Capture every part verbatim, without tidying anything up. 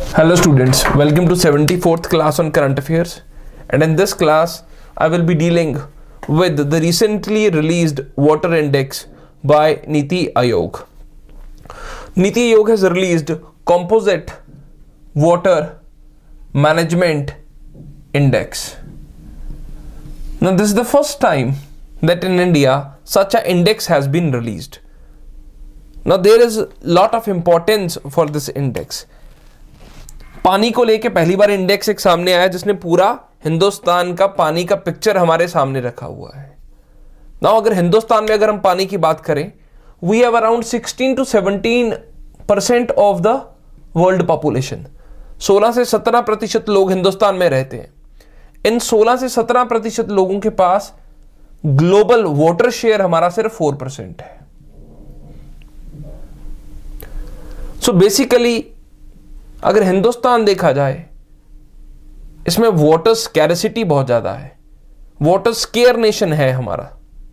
Hello students, welcome to seventy-fourth class on current affairs, and in this class I will be dealing with the recently released water index by NITI Aayog. NITI Aayog has released Composite Water Management Index. Now this is the first time that in India such an index has been released. Now there is a lot of importance for this index. पानी को लेके पहली बार index एक सामने आया जिसने पूरा हिंदुस्तान का पानी का पिक्चर हमारे सामने रखा हुआ है. नाउ अगर हिंदुस्तान में अगर हम पानी की बात करें, we have around sixteen to seventeen percent of the world population. सोलह से सत्रह प्रतिशत लोग हिंदुस्तान में रहते हैं. इन सोलह से सत्रह प्रतिशत लोगों के पास ग्लोबल वाटर शेयर हमारा सिर्फ फोर परसेंट है. सो बेसिकली अगर हिंदुस्तान देखा जाए, इसमें वाटर स्कैरसिटी बहुत ज्यादा है, वाटर स्केयर नेशन है हमारा.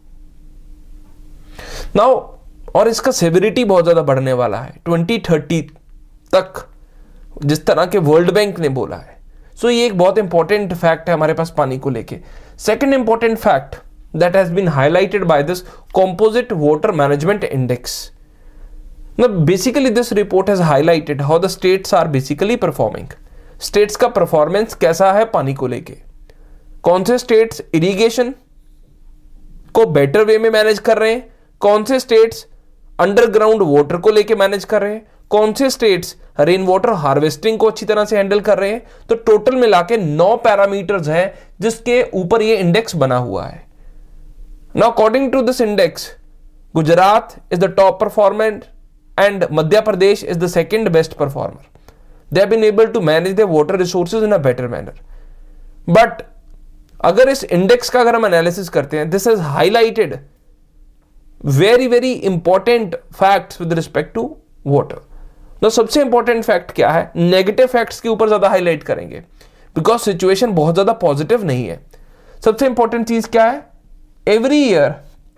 नाउ और इसका सेवरिटी बहुत ज्यादा बढ़ने वाला है ट्वेंटी थर्टी तक, जिस तरह के वर्ल्ड बैंक ने बोला है. सो so ये एक बहुत इंपॉर्टेंट फैक्ट है हमारे पास पानी को लेके. Second important fact that has been highlighted by this composite water management index. Now basically this report has highlighted how the states are basically performing. States का performance कैसा है पानी को लेके. कौन से states irrigation को better way में manage कर रहे हैं, कौन से states underground water को लेके manage कर रहे हैं, कौन से states rain water harvesting को अच्छी तरह से handle कर रहे हैं. तो टोटल मिला के नौ पैरामीटर्स हैं जिसके ऊपर ये इंडेक्स बना हुआ है. Now according to this index, Gujarat is the top performer and Madhya Pradesh is the second best performer. They have been able to manage their water resources in a better manner. But अगर इस index का अगर हम analysis करते हैं, this has highlighted very very important facts with respect to water. Now सबसे important fact क्या है? नेगेटिव फैक्ट्स के ऊपर ज्यादा हाईलाइट करेंगे बिकॉज सिचुएशन बहुत ज्यादा पॉजिटिव नहीं है. सबसे इंपॉर्टेंट चीज क्या है? Every year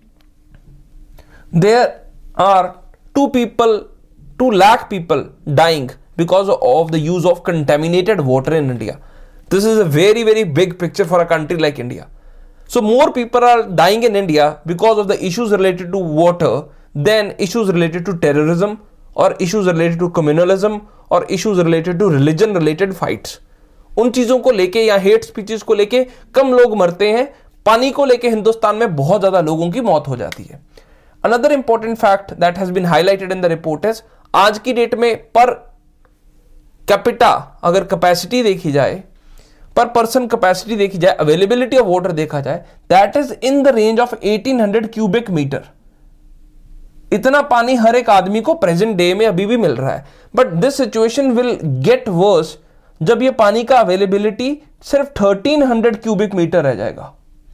there are two people, two lakh people dying because of the use of contaminated water in India. This is a very very big picture for a country like India. So more people are dying in India because of the issues related to water than issues related to terrorism or issues related to communalism or issues related to religion related fights. उन चीजों को लेके या hate speeches को लेके कम लोग मरते हैं. पानी को लेके हिंदुस्तान में बहुत ज्यादा लोगों की मौत हो जाती है. Another important fact that has been highlighted in the report is आज की डेट में पर कैपिटा अगर कैपेसिटी देखी जाए, पर पर्सन कैपेसिटी देखी जाए, अवेलेबिलिटी ऑफ वाटर देखा जाए, that is in the range of eighteen hundred cubic metre. इतना पानी हर एक आदमी को प्रेजेंट डे में अभी भी मिल रहा है. But this situation will get worse जब ये पानी का अवेलेबिलिटी सिर्फ थर्टीन हंड्रेड क्यूबिक मीटर रह जाएगा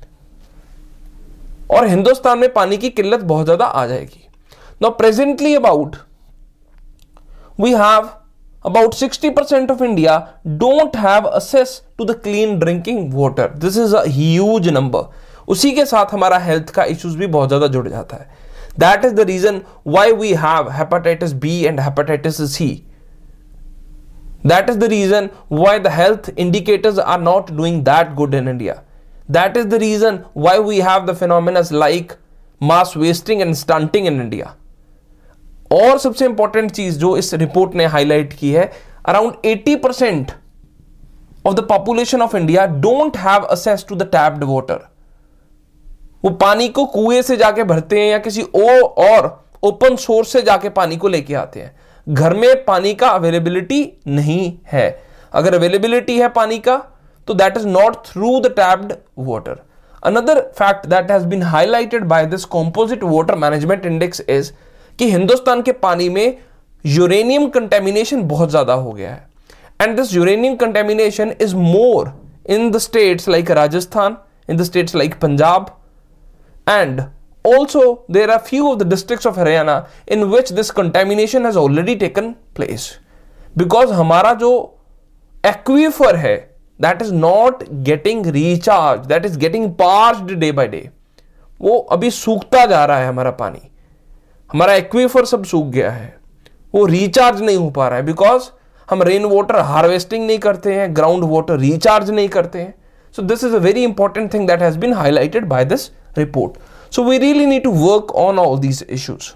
और हिंदुस्तान में पानी की किल्लत बहुत ज्यादा आ जाएगी. Now presently about we have about sixty percent of India don't have access to the clean drinking water. This is a huge number. उसी के साथ हमारा हेल्थ का इश्यूज भी बहुत ज्यादा जुड़ जाता है. That is the reason why we have hepatitis B and hepatitis C. That is the reason why the health indicators are not doing that good in India. That is the reason why we have the phenomena like mass wasting and stunting in India. और सबसे important चीज जो इस report ने highlight की है, around eighty percent of the population of India don't have access to the tapped water. वो पानी को कुएं से जाके भरते हैं या किसी ओ और ओपन सोर्स से जाके पानी को लेके आते हैं. घर में पानी का अवेलेबिलिटी नहीं है. अगर अवेलेबिलिटी है पानी का तो that is not through the tapped water. Another fact that has been highlighted by this composite water management index is कि हिंदुस्तान के पानी में यूरेनियम कंटेमिनेशन बहुत ज्यादा हो गया है. And this uranium contamination is more in the states like Rajasthan, in the states like Punjab, and also there are few of the districts of Haryana in which this contamination has already taken place. Because हमारा जो aquifer है that is not getting recharged, that is getting parched day by day. वो अभी सूखता जा रहा है हमारा पानी. हमारा एक्वीफर सब सूख गया है, वो रिचार्ज नहीं हो पा रहा है बिकॉज हम रेन वाटर हार्वेस्टिंग नहीं करते हैं, ग्राउंड वाटर रिचार्ज नहीं करते हैं. So this is a very important thing that has been highlighted by this report. So we really need to work on all these issues.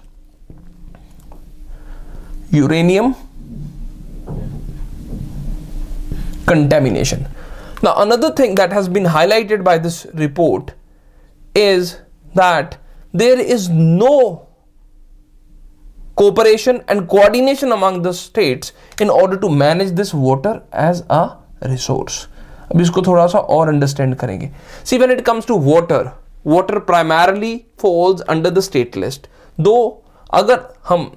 Uranium contamination. Now, another thing that has been highlighted by this report is that there is no cooperation and coordination among the states in order to manage this water as a resource. अब इसको थोड़ा सा और understand करेंगे. See, when it comes to water, water primarily falls under the state list. Though अगर हम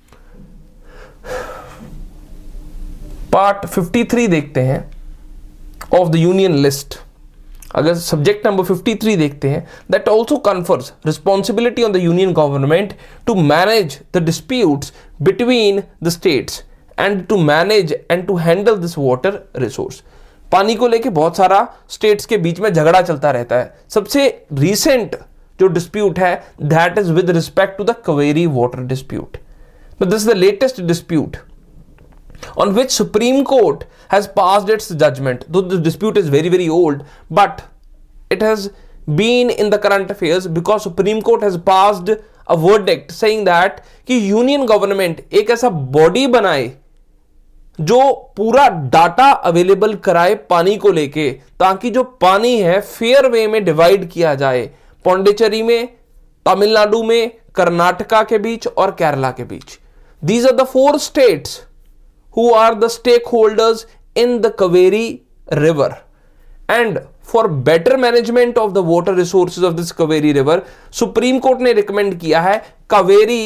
part तिरेपन देखते हैं ऑफ द यूनियन लिस्ट, अगर सब्जेक्ट नंबर तिरेपन देखते हैं, that also confers responsibility on the union government to manage the disputes between the states and to manage and to handle this water resource. पानी को लेके बहुत सारा स्टेट्स के बीच में झगड़ा चलता रहता है. सबसे रीसेंट जो डिस्प्यूट है that is with respect to the Kaveri water dispute. But this is the latest dispute on which Supreme Court has passed its judgment. Though the dispute is very very old, but it has been in the current affairs because Supreme Court has passed a verdict saying that कि union government एक ऐसा body बनाए जो पूरा data available कराए पानी को लेके, ताकि जो पानी है फेयर वे में डिवाइड किया जाए पौंडीचेरी में, तमिलनाडु में, कर्नाटका के बीच और केरला के बीच. These are the four states who are the stakeholders in the Kaveri river, and for better management of the water resources of this Kaveri river, Supreme Court ने recommend किया है Kaveri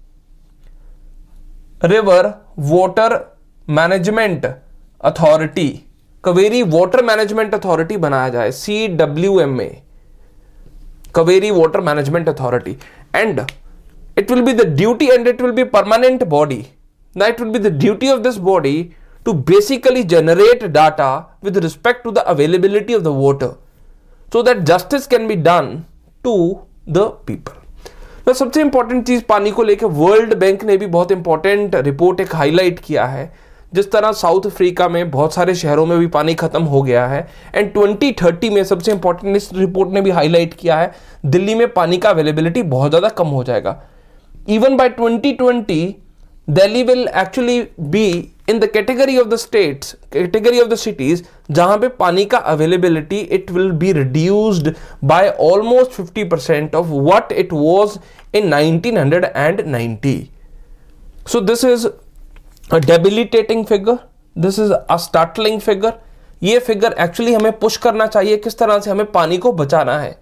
River Water Management Authority, Kaveri Water Management Authority बनाया जाए, C W M A, Kaveri Water Management Authority, and it will be the duty and it will be permanent body. Now it will be the duty of this body to basically generate data with respect to the availability of the water so that justice can be done to the people. Now सबसे important चीज पानी को लेकर world bank ने भी बहुत important report एक highlight किया है. जिस तरह साउथ अफ्रीका में बहुत सारे शहरों में भी पानी खत्म हो गया है, एंड ट्वेंटी थर्टी में सबसे इंपॉर्टेंट इस रिपोर्ट ने भी हाईलाइट किया है दिल्ली में पानी का अवेलेबिलिटी बहुत ज्यादा कम हो जाएगा. Even by twenty twenty, Delhi will actually be in the category of the states, category of the cities, जहां पे पानी का availability it will be reduced by almost fifty percent of what it was in nineteen ninety. So this is a debilitating figure. This is a startling figure. ये figure actually हमें push करना चाहिए किस तरह से हमें पानी को बचाना है.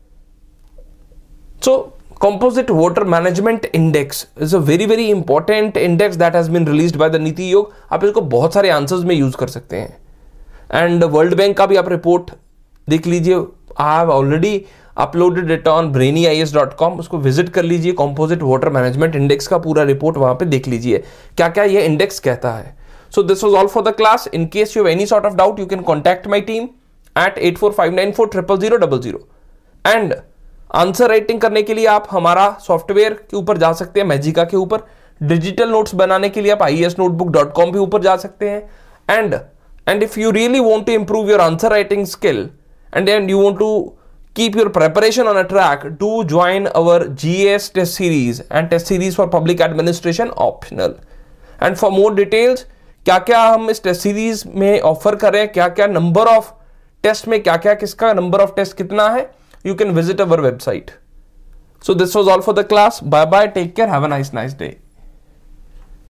So Composite Water Management Index is a very very important index that has been released by the NITI Aayog. आप इसको बहुत सारे आंसर्स में यूज कर सकते हैं, एंड वर्ल्ड बैंक का भी आप रिपोर्ट देख लीजिए. I have already uploaded it on Brainy I S dot com. उसको विजिट कर लीजिए. कॉम्पोजिट वाटर मैनेजमेंट इंडेक्स का पूरा रिपोर्ट वहां पे देख लीजिए क्या क्या ये इंडेक्स कहता है. So this was all for the class. In case you have any sort of doubt you can contact my team at eight four five nine four triple zero double zero. And answer writing करने के लिए आप हमारा software के ऊपर जा सकते हैं, मैजिका के ऊपर. डिजिटल नोट्स बनाने के लिए आप I S notebook dot com के ऊपर जा सकते हैं. And and if you really want to improve your answer writing skill and then you want to keep your preparation on a track, do join our G S test series and test series for public administration optional. And for more details, क्या क्या हम इस test series में offer कर रहे हैं, क्या क्या नंबर ऑफ टेस्ट में क्या क्या किसका नंबर ऑफ टेस्ट कितना है, you can visit our website. So this was all for the class. Bye bye, take care, have a nice nice day.